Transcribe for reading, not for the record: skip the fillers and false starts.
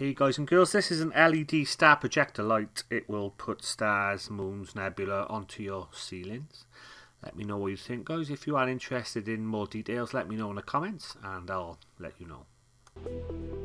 Hey guys and girls, this is an LED star projector light. It will put stars, moons, nebula onto your ceilings. Let me know what you think, guys. If you are interested in more details, let me know in the comments and I'll let you know.